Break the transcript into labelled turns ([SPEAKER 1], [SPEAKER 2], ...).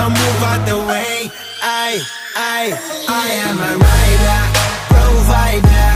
[SPEAKER 1] so move out the way. I am a rider, provider.